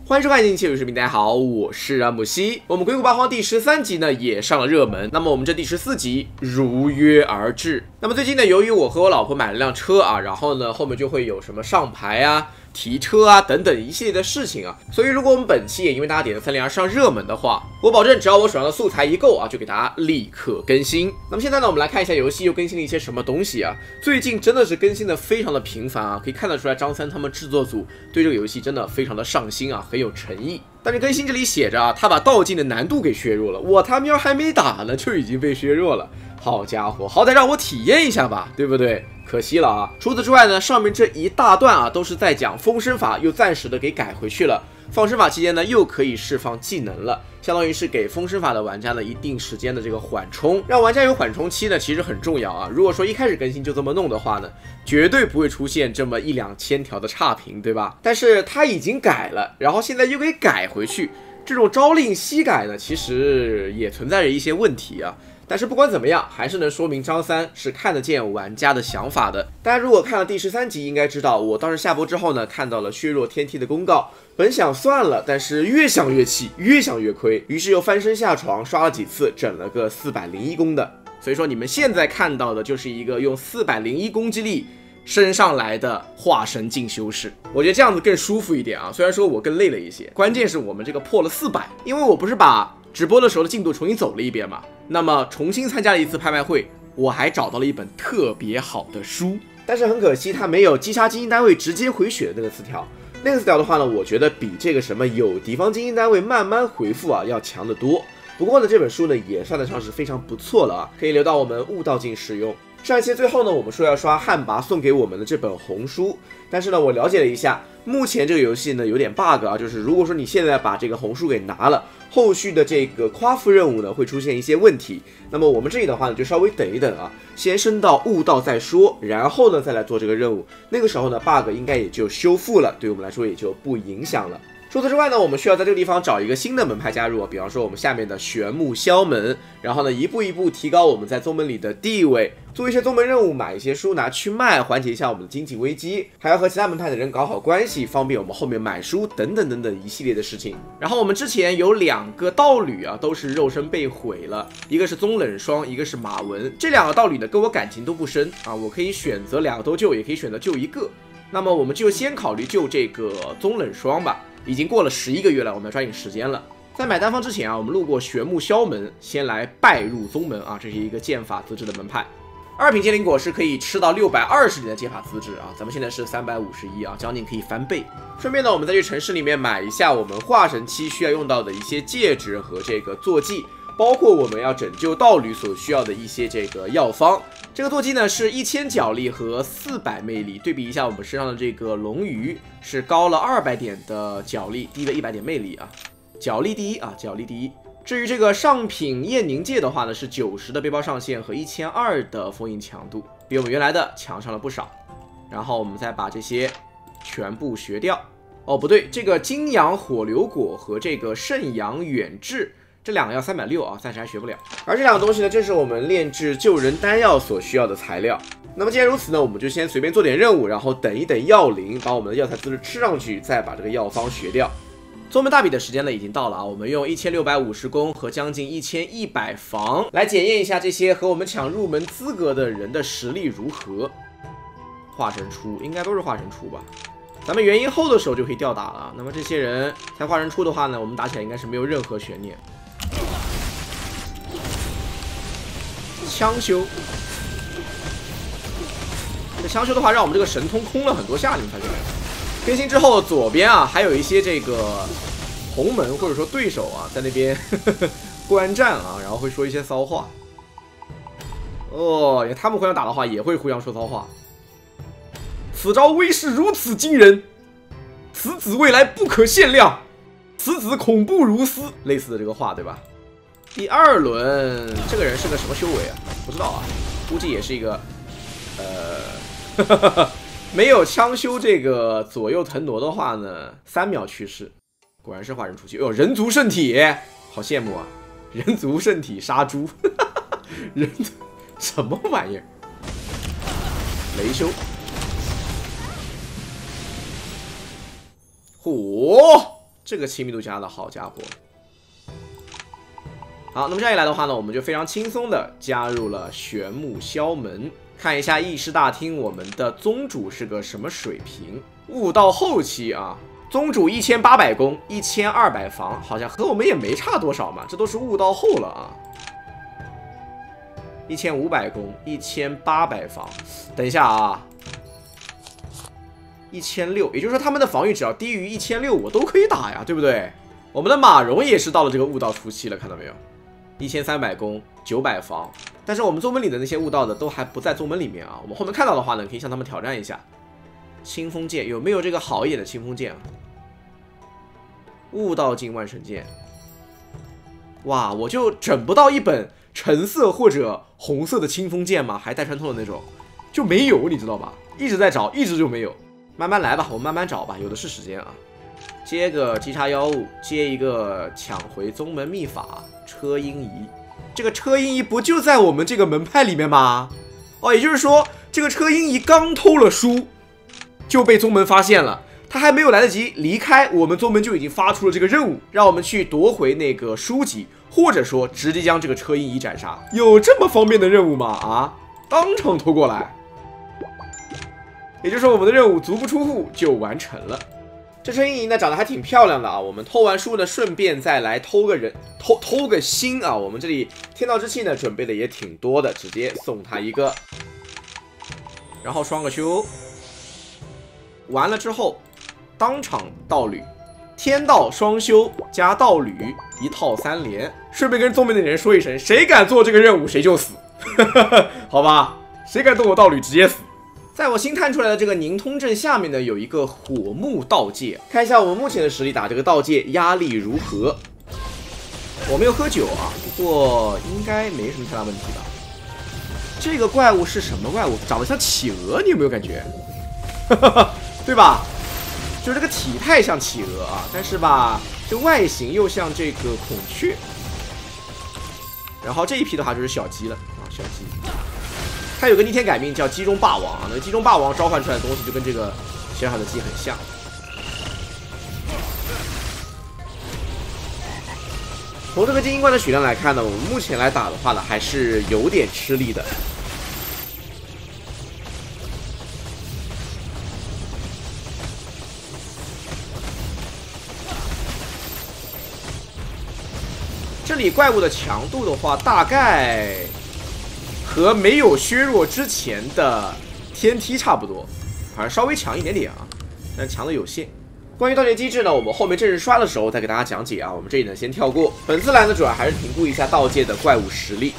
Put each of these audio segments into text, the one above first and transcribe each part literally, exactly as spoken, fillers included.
欢迎收看《一期游视频》，大家好，我是安慕希。我们《鬼谷八荒》第十三集呢也上了热门，那么我们这第十四集如约而至。那么最近呢，由于我和我老婆买了辆车啊，然后呢后面就会有什么上牌啊、提车啊等等一系列的事情啊，所以如果我们本期也因为大家点的三连而上热门的话，我保证只要我手上的素材一够啊，就给大家立刻更新。那么现在呢，我们来看一下游戏又更新了一些什么东西啊？最近真的是更新的非常的频繁啊，可以看得出来张三他们制作组对这个游戏真的非常的上心啊，很有诚意。但是更新这里写着啊，他把道境的难度给削弱了，我他喵还没打呢就已经被削弱了。好家伙，好歹让我体验一下吧，对不对？可惜了啊！除此之外呢，上面这一大段啊都是在讲风声法，又暂时的给改回去了。放生法期间呢，又可以释放技能了，相当于是给风声法的玩家呢一定时间的这个缓冲，让玩家有缓冲期呢，其实很重要啊。如果说一开始更新就这么弄的话呢，绝对不会出现这么一两千条的差评，对吧？但是他已经改了，然后现在又给改回去，这种朝令夕改呢，其实也存在着一些问题啊。但是不管怎么样，还是能说明张三是看得见玩家的想法的。大家如果看了第十三集，应该知道我当时下播之后呢，看到了削弱天梯的公告，本想算了，但是越想越气，越想越亏，于是又翻身下床刷了几次，整了个四百零一攻的。所以说你们现在看到的就是一个用四百零一攻击力升上来的化神进修士，我觉得这样子更舒服一点啊。虽然说我更累了一些，关键是我们这个破了四百，因为我不是把直播的时候的进度重新走了一遍嘛，那么重新参加了一次拍卖会，我还找到了一本特别好的书，但是很可惜它没有击杀精英单位直接回血的那个词条。那个词条的话呢，我觉得比这个什么有敌方精英单位慢慢回复啊要强得多。不过呢，这本书呢也算得上是非常不错了啊，可以留到我们悟道境使用。上一期最后呢，我们说要刷汉魃送给我们的这本红书，但是呢，我了解了一下，目前这个游戏呢有点 bug 啊，就是如果说你现在把这个红书给拿了，后续的这个夸父任务呢会出现一些问题。那么我们这里的话呢，就稍微等一等啊，先升到悟道再说，然后呢再来做这个任务。那个时候呢 ，bug 应该也就修复了，对我们来说也就不影响了。除此之外呢，我们需要在这个地方找一个新的门派加入啊，比方说我们下面的玄木萧门，然后呢一步一步提高我们在宗门里的地位，做一些宗门任务，买一些书拿去卖，缓解一下我们的经济危机，还要和其他门派的人搞好关系，方便我们后面买书等等等等一系列的事情。然后我们之前有两个道侣啊，都是肉身被毁了，一个是宗冷霜，一个是马文，这两个道侣呢跟我感情都不深啊，我可以选择两个都救，也可以选择救一个。那么我们就先考虑救这个宗冷霜吧。已经过了十一个月了，我们要抓紧时间了。在买单方之前啊，我们路过玄木萧门，先来拜入宗门啊，这是一个剑法资质的门派。二品剑灵果是可以吃到六百二十点的剑法资质啊，咱们现在是三百五十一啊，将近可以翻倍。顺便呢，我们再去城市里面买一下我们化神期需要用到的一些戒指和这个坐骑，包括我们要拯救道侣所需要的一些这个药方。这个坐骑呢是一千脚力和四百魅力，对比一下我们身上的这个龙鱼是高了二百点的脚力，低了一百点魅力啊，脚力第一啊，脚力第一。至于这个上品焰凝戒的话呢，是九十的背包上限和一千二百的封印强度，比我们原来的强上了不少。然后我们再把这些全部学掉。哦，不对，这个金阳火流果和这个圣阳远志。这两个要三百六啊，暂时还学不了。而这两个东西呢，正是我们炼制救人丹药所需要的材料。那么既然如此呢，我们就先随便做点任务，然后等一等药灵，把我们的药材资质吃上去，再把这个药方学掉。宗门大比的时间呢已经到了啊，我们用一千六百五十攻和将近一千一百防来检验一下这些和我们抢入门资格的人的实力如何。化神出应该都是化神出吧？咱们元婴后的时候就可以吊打了。那么这些人才化神出的话呢，我们打起来应该是没有任何悬念。枪修，这枪修的话，让我们这个神通空了很多下，你们发现没有？更新之后，左边啊还有一些这个同门或者说对手啊在那边呵呵观战啊，然后会说一些骚话。哦，他们互相打的话也会互相说骚话。此招威势如此惊人，此子未来不可限量，此子恐怖如斯，类似的这个话，对吧？第二轮，这个人是个什么修为啊？不知道啊，估计也是一个，呃，呵呵呵没有枪修这个左右腾挪的话呢，三秒去世。果然是化人出去，哎呦，人族圣体，好羡慕啊！人族圣体杀猪，人族什么玩意儿？雷修。嚯， 这个亲密度加的好家伙。好，那么这样一来的话呢，我们就非常轻松的加入了玄木萧门。看一下议事大厅，我们的宗主是个什么水平？悟道后期啊，宗主一千八百攻，一千二百防，好像和我们也没差多少嘛，这都是悟道后了啊。一千五百攻，一千八百防，等一下啊，一千六，也就是说他们的防御只要低于一千六，我都可以打呀，对不对？我们的马荣也是到了这个悟道初期了，看到没有？一千三百攻，九百防。但是我们宗门里的那些悟道的都还不在宗门里面啊，我们后面看到的话呢，可以向他们挑战一下。清风剑有没有这个好一点的清风剑啊？悟道境万神剑，哇，我就整不到一本橙色或者红色的清风剑吗？还带穿透的那种，就没有，你知道吧？一直在找，一直就没有。慢慢来吧，我们慢慢找吧，有的是时间啊。接个击杀妖物，接一个抢回宗门秘法车音仪。这个车音仪不就在我们这个门派里面吗？哦，也就是说，这个车音仪刚偷了书，就被宗门发现了。他还没有来得及离开，我们宗门就已经发出了这个任务，让我们去夺回那个书籍，或者说直接将这个车音仪斩杀。有这么方便的任务吗？啊，当场偷过来。也就是说，我们的任务足不出户就完成了。这车音仪呢长得还挺漂亮的啊，我们偷完书呢，顺便再来偷个人，偷偷个心啊。我们这里天道之气呢准备的也挺多的，直接送他一个，然后双个修，完了之后当场道侣，天道双修加道侣一套三连，顺便跟宗门的人说一声，谁敢做这个任务谁就死，好吧？谁敢动我道侣直接死。在我新探出来的这个宁通镇下面呢，有一个火木道界，看一下我们目前的实力，打这个道界压力如何？我没有喝酒啊，不过应该没什么太大问题吧。这个怪物是什么怪物？长得像企鹅，你有没有感觉？对吧？就是这个体态像企鹅啊，但是吧，这外形又像这个孔雀。然后这一批的话就是小鸡了啊，小鸡。它有个逆天改命叫鸡中霸王啊，那个鸡中霸王召唤出来的东西就跟这个小小的鸡很像。从这个精英怪的血量来看呢，我们目前来打的话呢，还是有点吃力的。这里怪物的强度的话，大概和没有削弱之前的天梯差不多，好像稍微强一点点啊，但强的有限。关于道界机制呢，我们后面正式刷的时候再给大家讲解啊，我们这里呢先跳过。本次来呢，主要还是评估一下道界的怪物实力。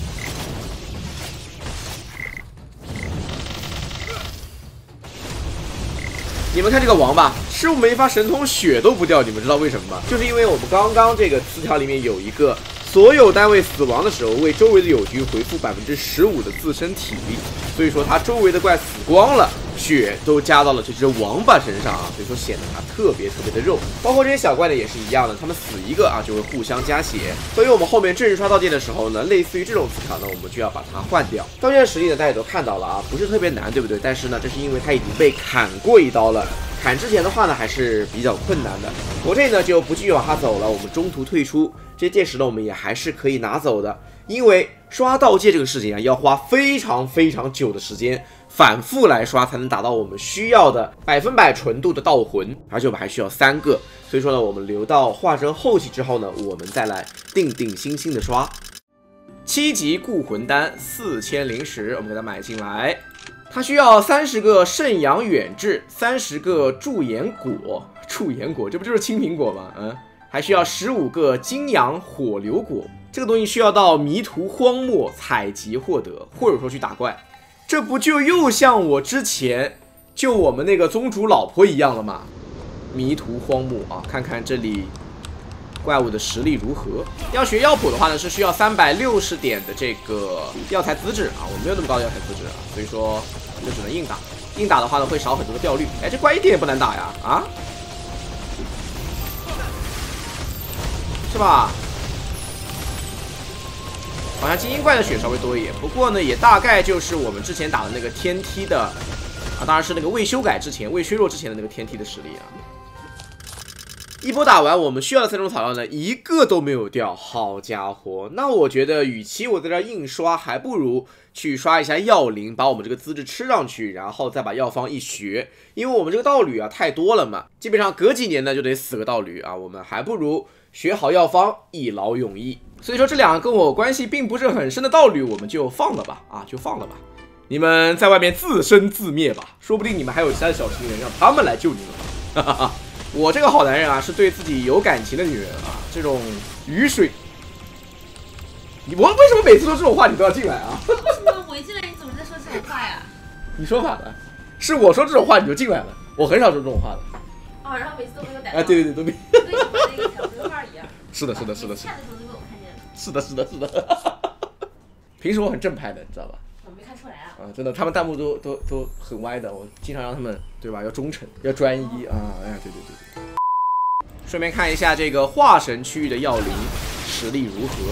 你们看这个王吧，失误没发神通血都不掉，你们知道为什么吗？就是因为我们刚刚这个词条里面有一个所有单位死亡的时候为周围的友军回复百分之十五的自身体力，所以说他周围的怪死光了，血都加到了这只王八身上啊，所以说显得它特别特别的肉。包括这些小怪呢也是一样的，他们死一个啊就会互相加血，所以我们后面正式刷道界的时候呢，类似于这种词条呢，我们就要把它换掉。道界的实力呢大家也都看到了啊，不是特别难，对不对？但是呢，这是因为他已经被砍过一刀了。砍之前的话呢，还是比较困难的。我这里呢就不继续往下走了，我们中途退出。这些界石呢，我们也还是可以拿走的，因为刷道界这个事情啊，要花非常非常久的时间，反复来刷才能达到我们需要的百分百纯度的道魂，而且我们还需要三个。所以说呢，我们留到化成后期之后呢，我们再来定定心心的刷。七级固魂丹四千灵石，我们给它买进来。它需要三十个圣阳远志，三十个驻颜果，驻颜果这不就是青苹果吗？嗯，还需要十五个金阳火流果，这个东西需要到迷途荒漠采集获得，或者说去打怪。这不就又像我之前救我们那个宗主老婆一样了吗？迷途荒漠啊，看看这里怪物的实力如何。要学药谱的话呢，是需要三百六十点的这个药材资质啊，我没有那么高的药材资质啊，所以说就只能硬打。硬打的话呢，会少很多的掉率。哎，这怪一点也不难打呀，啊，是吧？好像精英怪的血稍微多一点，不过呢，也大概就是我们之前打的那个天梯的啊，当然是那个未修改之前、未削弱之前的那个天梯的实力啊。 一波打完，我们需要的三种草药呢，一个都没有掉。好家伙，那我觉得，与其我在这硬刷，还不如去刷一下药灵，把我们这个资质吃上去，然后再把药方一学。因为我们这个道侣啊太多了嘛，基本上隔几年呢就得死个道侣啊，我们还不如学好药方，一劳永逸。所以说，这两个跟我关系并不是很深的道侣，我们就放了吧，啊，就放了吧。你们在外面自生自灭吧，说不定你们还有其他的小情人，让他们来救你们。哈哈哈。我这个好男人啊，是对自己有感情的女人啊，这种雨水，你我为什么每次说这种话你都要进来啊？ 为什么我一进来你总是在说这种话呀？ 你说反了，是我说这种话你就进来了，我很少说这种话的。 哦，然后每次都没有逮到。 哎，对对对，都没。 跟你们那个小对话一样。 是的，是的，是的，是的。 看的时候就被我看见了。 是的，是的，是的。平时我很正派的，你知道吧？ 我没看出来啊。 啊，真的，他们弹幕都都都很歪的，我经常让他们对吧，要忠诚，要专一啊，哎，对对对对。顺便看一下这个化神区域的药灵实力如何。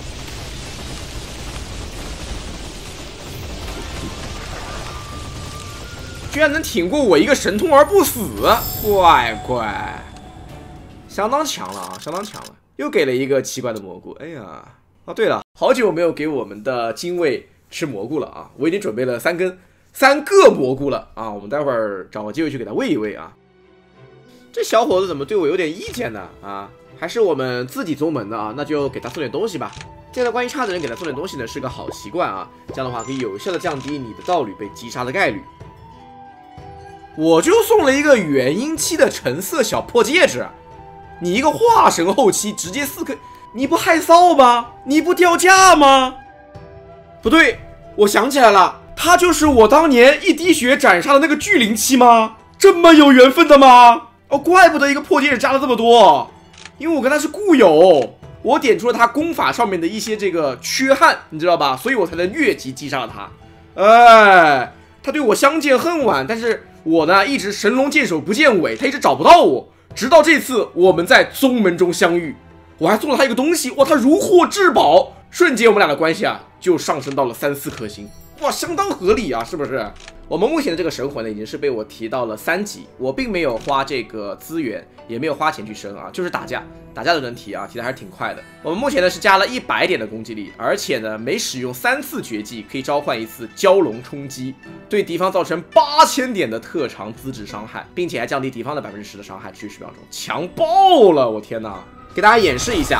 居然能挺过我一个神通而不死，乖乖，相当强了啊，相当强了！又给了一个奇怪的蘑菇，哎呀，啊对了，好久没有给我们的精卫吃蘑菇了啊，我已经准备了三根、三个蘑菇了啊，我们待会儿找个机会去给他喂一喂啊。这小伙子怎么对我有点意见呢？啊，还是我们自己宗门的啊，那就给他送点东西吧。这样的关系差的人给他送点东西呢，是个好习惯啊。这样的话可以有效的降低你的道侣被击杀的概率。我就送了一个元婴期的橙色小破戒指，你一个化神后期直接四 K， 你不害臊吗？你不掉价吗？不对，我想起来了，他就是我当年一滴血斩杀的那个巨灵期吗？这么有缘分的吗？哦，怪不得一个破戒指加了这么多，因为我跟他是故友，我点出了他功法上面的一些这个缺憾，你知道吧？所以我才能越级击杀了他。哎，他对我相见恨晚，但是我呢一直神龙见首不见尾，他一直找不到我，直到这次我们在宗门中相遇，我还送了他一个东西，哇，他如获至宝，瞬间我们俩的关系啊就上升到了三四颗星，哇，相当合理啊，是不是？我们目前的这个神魂呢，已经是被我提到了三级，我并没有花这个资源，也没有花钱去升啊，就是打架，打架都能提啊，提的还是挺快的。我们目前呢是加了一百点的攻击力，而且呢每使用三次绝技可以召唤一次蛟龙冲击，对敌方造成八千点的特长资质伤害，并且还降低敌方的百分之十的伤害，持续十秒钟，强爆了！我天哪，给大家演示一下，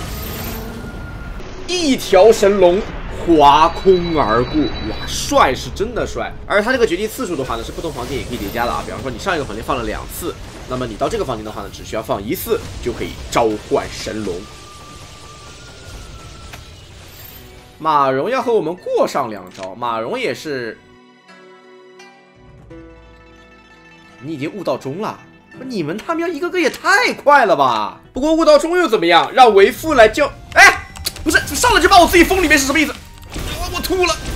一条神龙划空而过，哇，帅是真的帅！而它这个绝技次数的话呢，是不同房间也可以叠加的啊。比方说你上一个房间放了两次，那么你到这个房间的话呢，只需要放一次就可以召唤神龙。马荣要和我们过上两招，马荣也是，你已经悟到中了，你们他喵一个个也太快了吧！不过悟到中又怎么样？让为父来教，哎，不是上来就把我自己封里面是什么意思？我吐了。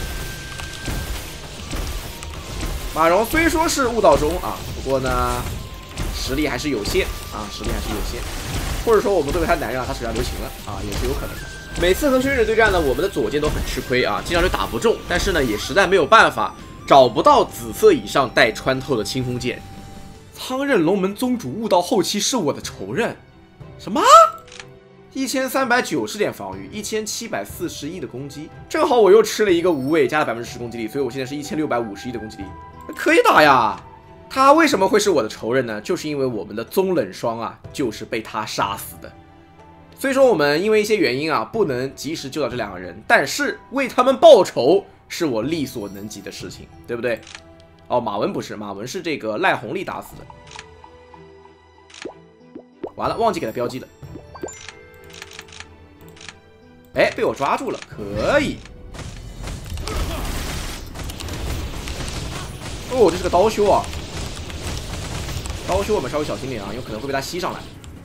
马荣虽说是悟道中啊，不过呢，实力还是有限啊，实力还是有限。或者说我们作为他男人啊，他手下留情了啊，也是有可能的。每次和轩辕对战呢，我们的左键都很吃亏啊，经常就打不中，但是呢，也实在没有办法，找不到紫色以上带穿透的清风剑。苍刃龙门宗主悟道后期是我的仇人，什么？一千三百九十点防御，一千七百四十一的攻击，正好我又吃了一个无畏，加了百分之十攻击力，所以我现在是一千六百五十一的攻击力，可以打呀。他为什么会是我的仇人呢？就是因为我们的宗冷霜啊，就是被他杀死的。所以说我们因为一些原因啊，不能及时救到这两个人，但是为他们报仇是我力所能及的事情，对不对？哦，马文不是，马文是这个赖红利打死的。完了，忘记给他标记了。哎，被我抓住了，可以。哦，这是个刀修啊！刀修我们稍微小心点啊，有可能会被他吸上来。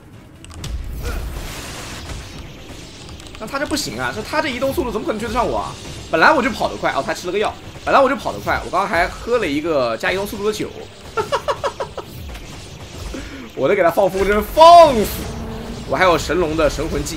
那他这不行啊，说他这移动速度怎么可能追得上我啊？本来我就跑得快哦，他吃了个药，本来我就跑得快，我刚刚还喝了一个加移动速度的酒。我得给他放风筝放死！我还有神龙的神魂技。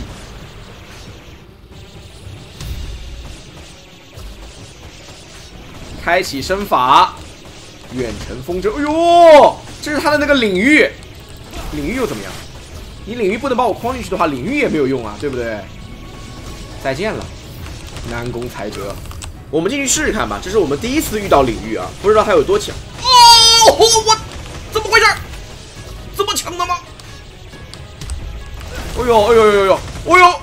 开启身法，远程风筝。哎呦，这是他的那个领域，领域又怎么样？ 你领域不能把我框进去的话，领域也没有用啊，对不对？再见了，南宫才德。我们进去试试看吧，这是我们第一次遇到领域啊，不知道它有多强。哦，我怎么回事？这么强的吗？哎呦，哎呦，哎呦，哎呦，哎呦！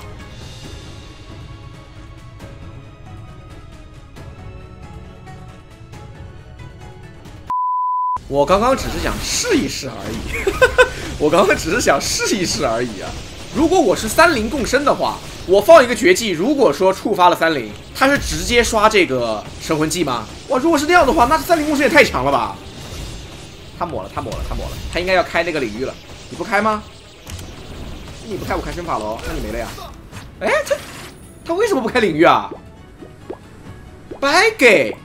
我刚刚只是想试一试而已，我刚刚只是想试一试而已啊。如果我是三灵共生的话，我放一个绝技，如果说触发了三灵，它是直接刷这个神魂技吗？哇，如果是那样的话，那三灵共生也太强了吧！他抹了，他抹了，他抹了，他应该要开那个领域了。你不开吗？你不开，我开身法了哦，那你没了呀？哎，他他为什么不开领域啊？白给！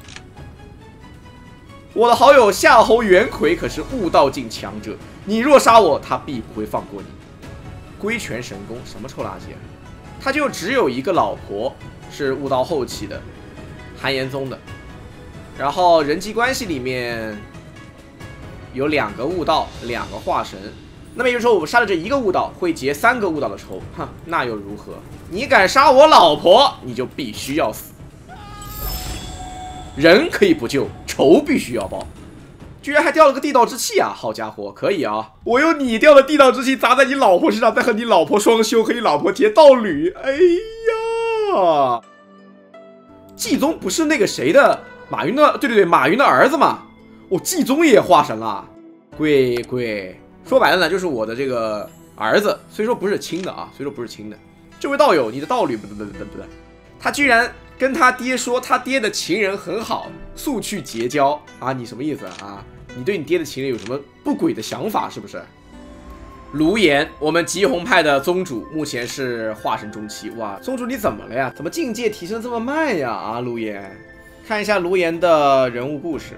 我的好友夏侯元奎可是悟道境强者，你若杀我，他必不会放过你。龟拳神功什么臭垃圾啊！他就只有一个老婆是悟道后期的，韩延宗的。然后人际关系里面有两个悟道，两个化神。那么也就是说，我们杀了这一个悟道，会结三个悟道的仇。哼，那又如何？你敢杀我老婆，你就必须要死。人可以不救，仇必须要报。居然还掉了个地道之气啊！好家伙，可以啊！我用你掉的地道之气砸在你老婆身上，再和你老婆双修，和你老婆结道侣。哎呀，季宗不是那个谁的马云的？对对对，马云的儿子嘛。哦，季宗也化神了。贵贵，说白了呢，就是我的这个儿子，虽说不是亲的啊，虽说不是亲的。这位道友，你的道侣不对不对不对，他居然跟他爹说他爹的情人很好，速去结交啊！你什么意思啊？你对你爹的情人有什么不轨的想法是不是？卢岩，我们极红派的宗主，目前是化神中期。哇，宗主你怎么了呀？怎么境界提升这么慢呀？啊，卢岩，看一下卢岩的人物故事。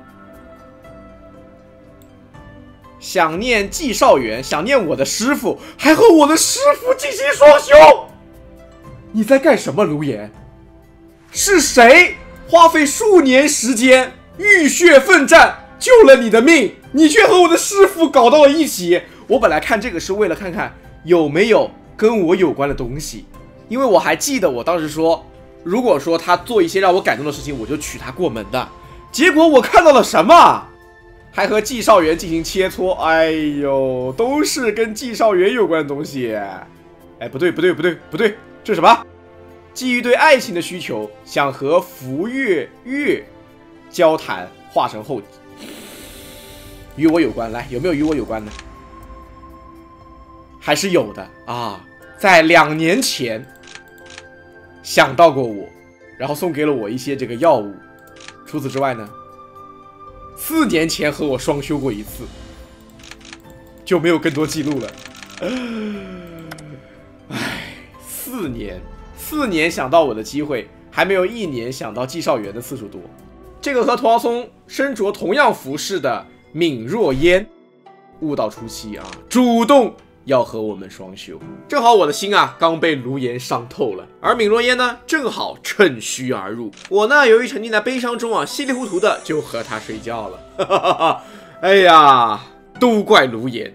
想念季少元，想念我的师傅，还和我的师傅进行双修。你在干什么，卢岩？是谁花费数年时间浴血奋战救了你的命，你却和我的师傅搞到了一起？我本来看这个是为了看看有没有跟我有关的东西，因为我还记得我当时说，如果说他做一些让我感动的事情，我就娶她过门的。结果我看到了什么？还和季少元进行切磋，哎呦，都是跟季少元有关的东西。哎，不对不对不对不对，这是什么？基于对爱情的需求，想和福月月交谈，化神后与我有关。来，有没有与我有关的？还是有的啊，在两年前想到过我，然后送给了我一些这个药物。除此之外呢，四年前和我双修过一次，就没有更多记录了。唉，四年。四年想到我的机会，还没有一年想到季少元的次数多。这个和涂豪松身着同样服饰的闵若烟，悟道初期啊，主动要和我们双修。正好我的心啊，刚被卢岩伤透了，而闵若烟呢，正好趁虚而入。我呢，由于沉浸在悲伤中啊，稀里糊涂的就和他睡觉了。哈哈哈！哎呀，都怪卢岩。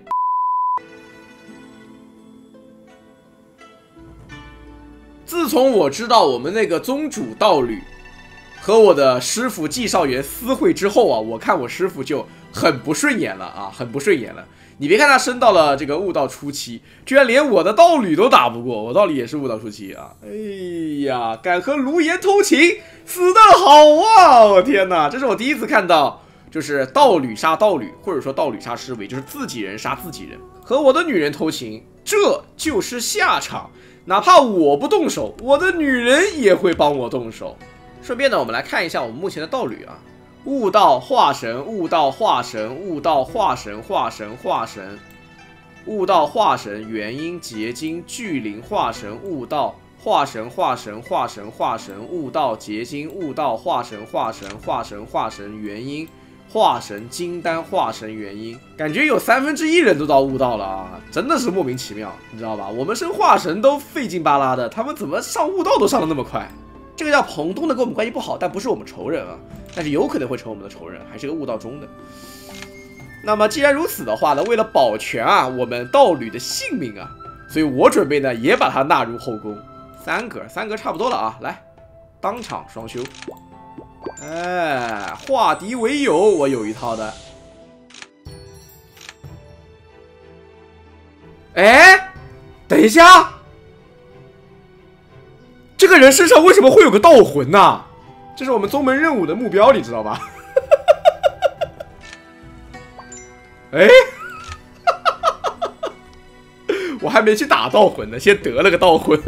自从我知道我们那个宗主道侣和我的师傅季少元私会之后啊，我看我师傅就很不顺眼了啊，很不顺眼了。你别看他升到了这个悟道初期，居然连我的道侣都打不过，我道侣也是悟道初期啊。哎呀，敢和卢岩偷情，死得好啊！我天哪，这是我第一次看到，就是道侣杀道侣，或者说道侣杀师尾，就是自己人杀自己人，和我的女人偷情，这就是下场。哪怕我不动手，我的女人也会帮我动手。顺便呢，我们来看一下我们目前的道侣啊，悟道化神，悟道化神，悟道化神，化神化神，悟道化神，元婴结晶巨灵化神，悟道化神化神化神化神，悟道结晶，悟道化神化神化神化神，元婴化神金丹化神元婴，感觉有三分之一人都到悟道了啊，真的是莫名其妙，你知道吧？我们升化神都费劲巴拉的，他们怎么上悟道都上得那么快？这个叫彭东的跟我们关系不好，但不是我们仇人啊，但是有可能会成我们的仇人，还是个悟道中的。 那么既然如此的话呢，为了保全啊我们道侣的性命啊，所以我准备呢也把它纳入后宫。三格，三格差不多了啊，来，当场双修。哎，化敌为友，我有一套的。哎，等一下，这个人身上为什么会有个盗魂呢、啊？这是我们宗门任务的目标，你知道吧？哎，我还没去打盗魂呢，先得了个盗魂。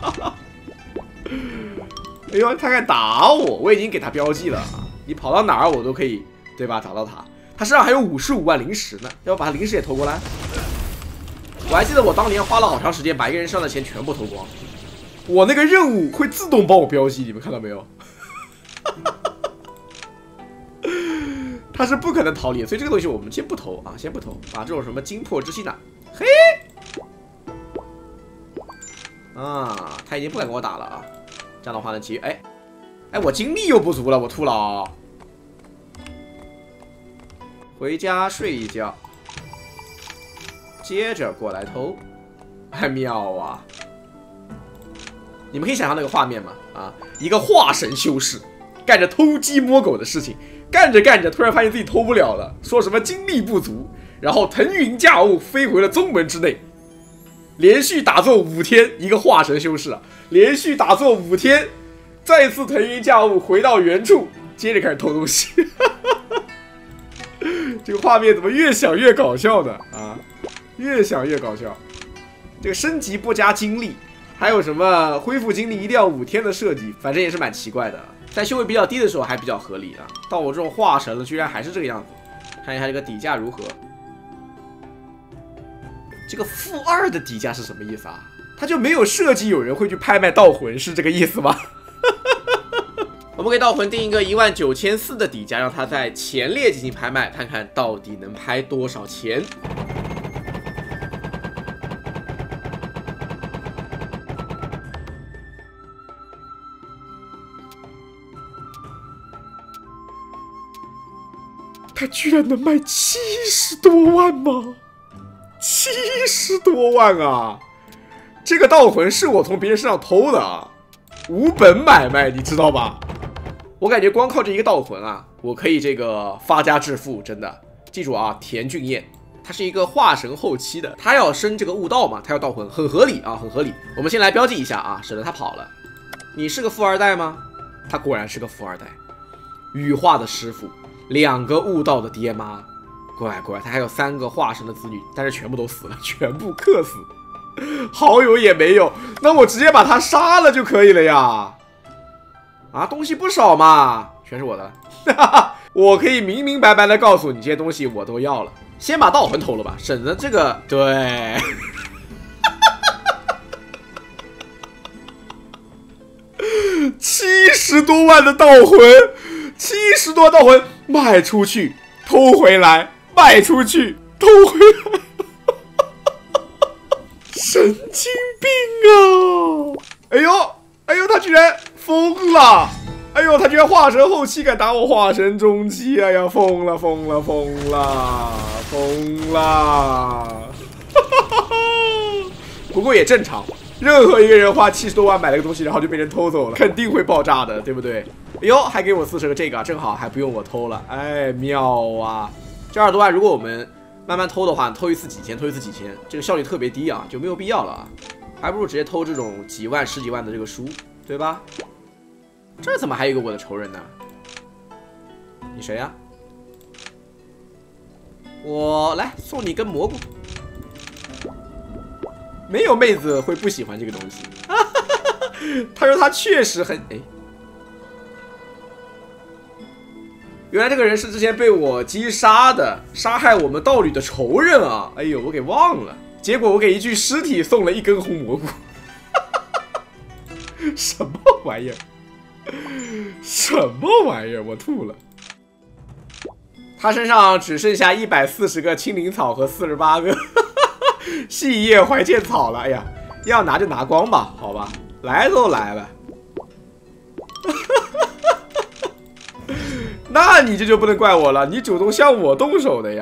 哎呦，他敢打我，我已经给他标记了，你跑到哪儿我都可以，对吧？找到他，他身上还有五十五万灵石呢，要不把他灵石也偷过来？我还记得我当年花了好长时间把一个人身上的钱全部偷光，我那个任务会自动帮我标记，你们看到没有？他是不可能逃离的，所以这个东西我们先不投啊，先不投，把这种什么精魄之心呐、啊，嘿，啊，他已经不敢跟我打了啊，这样的话呢，其实哎，哎，我精力又不足了，我吐了啊，回家睡一觉。接着过来偷，还妙啊！你们可以想象那个画面吗？啊，一个化神修士干着偷鸡摸狗的事情，干着干着突然发现自己偷不了了，说什么精力不足，然后腾云驾雾飞回了宗门之内，连续打坐五天，一个化神修士啊，连续打坐五天，再次腾云驾雾回到原处，接着开始偷东西。这个画面怎么越想越搞笑呢？啊！越想越搞笑，这个升级不加精力，还有什么恢复精力一定要五天的设计，反正也是蛮奇怪的。在修为比较低的时候还比较合理啊，到我这种化神了，居然还是这个样子。看一下这个底价如何？这个负二的底价是什么意思啊？他就没有设计有人会去拍卖盗魂，是这个意思吗？我们给盗魂定一个一万九千四的底价，让他在前列进行拍卖，看看到底能拍多少钱。他居然能卖七十多万吗？七十多万啊！这个盗魂是我从别人身上偷的啊，无本买卖，你知道吧？我感觉光靠这一个盗魂啊，我可以这个发家致富，真的。记住啊，田俊彦，他是一个化神后期的，他要升这个悟道嘛，他要盗魂，很合理啊，很合理。我们先来标记一下啊，省得他跑了。你是个富二代吗？他果然是个富二代，羽化的师傅。两个悟道的爹妈，乖乖，他还有三个化神的子女，但是全部都死了，全部克死，好友也没有，那我直接把他杀了就可以了呀！啊，东西不少嘛，全是我的了，我可以明明白白的告诉你，这些东西我都要了，先把盗魂偷了吧，省得这个对。七十多万的盗魂，七十多万盗魂卖出去，偷回来，卖出去，偷回来，神经病啊！哎呦，哎呦，他居然疯了！哎呦，他居然化神后期敢打我化神中期！哎呀，疯了，疯了，疯了，疯了！不过也正常。任何一个人花七十多万买了个东西，然后就被人偷走了，肯定会爆炸的，对不对？哎呦，还给我四十个这个，正好还不用我偷了，哎，妙啊！这二十多万，如果我们慢慢偷的话，偷一次几千，偷一次几千，这个效率特别低啊，就没有必要了啊，还不如直接偷这种几万、十几万的这个书，对吧？这怎么还有一个我的仇人呢？你谁呀、啊？我来送你根蘑菇。没有妹子会不喜欢这个东西。他说他确实很哎，原来这个人是之前被我击杀的，杀害我们道侣的仇人啊！哎呦，我给忘了。结果我给一具尸体送了一根红蘑菇。什么玩意儿？什么玩意儿？我吐了。他身上只剩下一百四十个青灵草和四十八个细叶怀剑草了。哎呀，要拿就拿光吧，好吧，来都来了。那你这就不能怪我了，你主动向我动手的呀。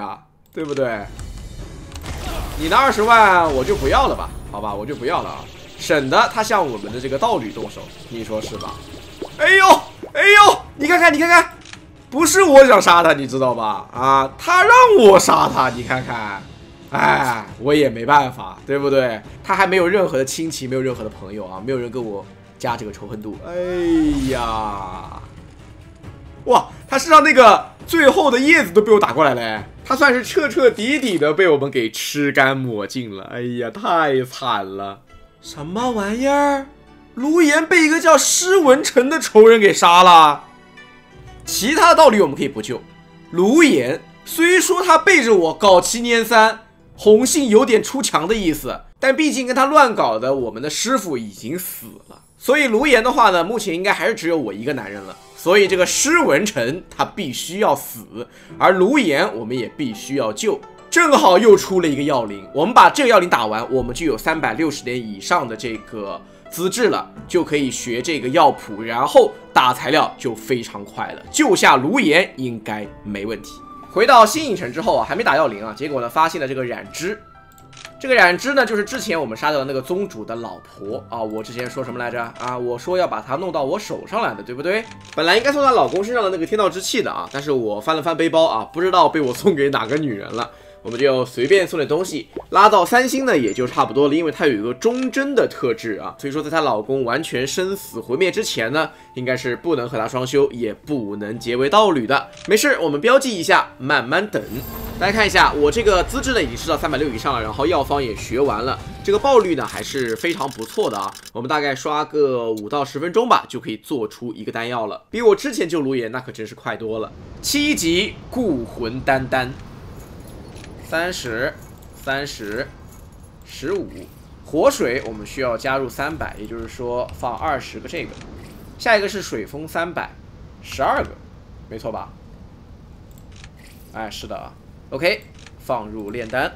对不对？你那二十万我就不要了吧，好吧，我就不要了啊，省得他向我们的这个道侣动手，你说是吧？哎呦，哎呦，你看看，你看看，不是我想杀他，你知道吧？啊，他让我杀他，你看看。哎，我也没办法，对不对？他还没有任何的亲戚，没有任何的朋友啊，没有人跟我加这个仇恨度。哎呀，哇，他身上那个最后的叶子都被我打过来了，他算是彻彻底底的被我们给吃干抹净了。哎呀，太惨了！什么玩意儿？卢岩被一个叫施文成的仇人给杀了。其他的道理我们可以不救。卢岩虽说他背着我搞七年三。红杏有点出墙的意思，但毕竟跟他乱搞的我们的师傅已经死了，所以卢岩的话呢，目前应该还是只有我一个男人了。所以这个施文成他必须要死，而卢岩我们也必须要救。正好又出了一个药灵，我们把这个药灵打完，我们就有三百六十点以上的这个资质了，就可以学这个药谱，然后打材料就非常快了。救下卢岩应该没问题。回到新影城之后啊，还没打药灵啊，结果呢发现了这个染之，这个染之呢就是之前我们杀掉的那个宗主的老婆啊。我之前说什么来着啊？我说要把她弄到我手上来的，对不对？本来应该送她老公身上的那个天道之气的啊，但是我翻了翻背包啊，不知道被我送给哪个女人了。我们就随便送点东西，拉到三星呢也就差不多了，因为它有一个忠贞的特质啊，所以说在她老公完全生死毁灭之前呢，应该是不能和她双修，也不能结为道侣的。没事，我们标记一下，慢慢等。大家看一下，我这个资质呢已经是到三百六以上了，然后药方也学完了，这个爆率呢还是非常不错的啊。我们大概刷个五到十分钟吧，就可以做出一个丹药了，比我之前救卢岩那可真是快多了。七级固魂丹丹。三十、三十、十五，活水我们需要加入三百，也就是说放二十个这个。下一个是水封三百，十二个，没错吧？哎，是的啊。OK， 放入炼丹。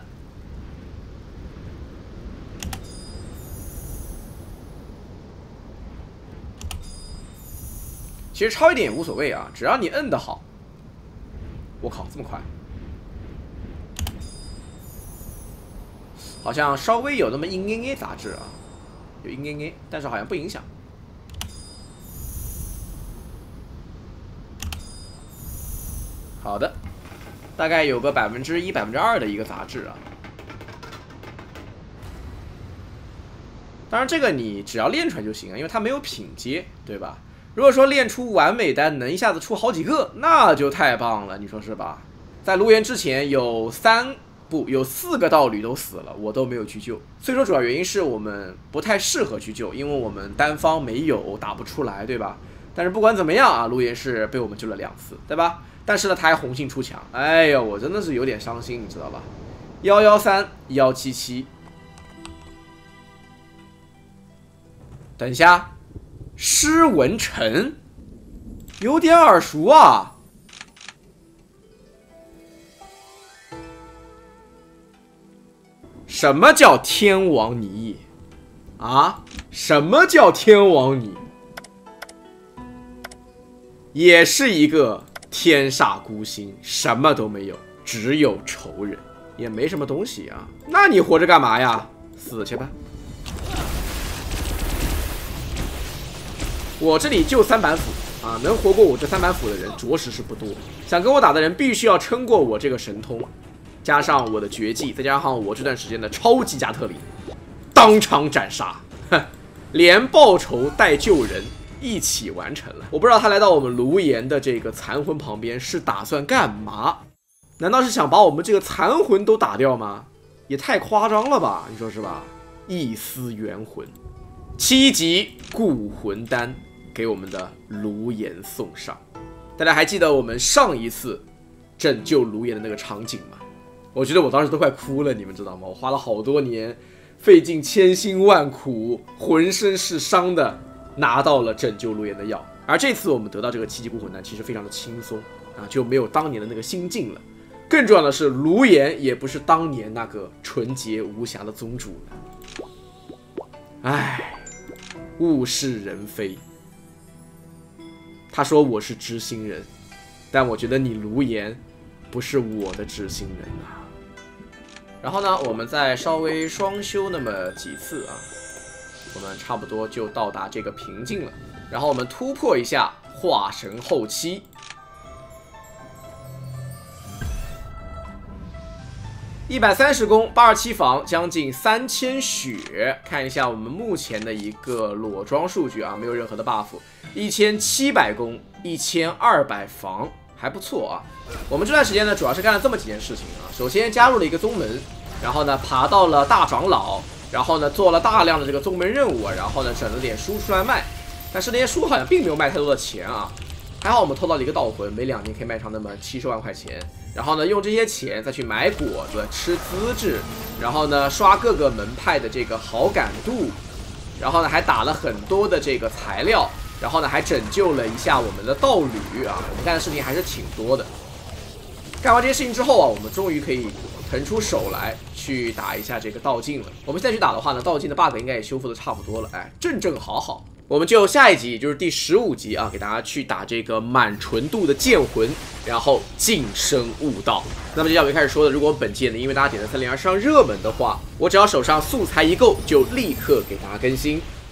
其实超一点也无所谓啊，只要你摁得好。我靠，这么快！好像稍微有那么一捏捏杂质啊，有一捏捏，但是好像不影响。好的，大概有个百分之一、百分之二的一个杂质啊。当然，这个你只要练出来就行啊，因为它没有品阶，对吧？如果说练出完美丹，能一下子出好几个，那就太棒了，你说是吧？在卢岩之前有三。不，有四个道侣都死了，我都没有去救。所以说主要原因是我们不太适合去救，因为我们单方没有打不出来，对吧？但是不管怎么样啊，卢岩是被我们救了两次，对吧？但是呢，他还红杏出墙，哎呦，我真的是有点伤心，你知道吧？幺幺三幺七七，等一下，施文成，有点耳熟啊。什么叫天王泥啊？什么叫天王泥？也是一个天煞孤星，什么都没有，只有仇人，也没什么东西啊。那你活着干嘛呀？死去吧！我这里就三板斧啊，能活过我这三板斧的人着实是不多。想跟我打的人必须要撑过我这个神通。加上我的绝技，再加上我这段时间的超级加特林，当场斩杀，哼，连报仇带救人一起完成了。我不知道他来到我们卢岩的这个残魂旁边是打算干嘛？难道是想把我们这个残魂都打掉吗？也太夸张了吧，你说是吧？一丝元魂，七级固魂丹给我们的卢岩送上。大家还记得我们上一次拯救卢岩的那个场景吗？我觉得我当时都快哭了，你们知道吗？我花了好多年，费尽千辛万苦，浑身是伤的拿到了拯救卢岩的药。而这次我们得到这个七级固魂丹，其实非常的轻松啊，就没有当年的那个心境了。更重要的是，卢岩也不是当年那个纯洁无瑕的宗主了。唉，物是人非。他说我是知心人，但我觉得你卢岩不是我的知心人啊。 然后呢，我们再稍微双修那么几次啊，我们差不多就到达这个瓶颈了。然后我们突破一下化神后期。一百三十攻，八十七防，将近三千血。看一下我们目前的一个裸装数据啊，没有任何的 buff。一千七百攻，一千二百防，还不错啊。我们这段时间呢，主要是干了这么几件事情啊。首先加入了一个宗门，然后呢爬到了大长老，然后呢做了大量的这个宗门任务，然后呢整了点书出来卖。但是那些书好像并没有卖太多的钱啊。还好我们偷到了一个盗魂，每两年可以卖上那么七十万块钱。然后呢，用这些钱再去买果子、吃资质，然后呢刷各个门派的这个好感度，然后呢还打了很多的这个材料，然后呢还拯救了一下我们的道侣啊。我们干的事情还是挺多的。干完这些事情之后啊，我们终于可以腾出手来去打一下这个道境了。我们现在去打的话呢，道境的 bug 应该也修复的差不多了，哎，正正好好。我们就下一集，就是第十五集啊，给大家去打这个满纯度的剑魂，然后晋升悟道。那么就像我一开始说的，如果本期也能因为大家点赞三连而上热门的话，我只要手上素材一够，就立刻给大家更新。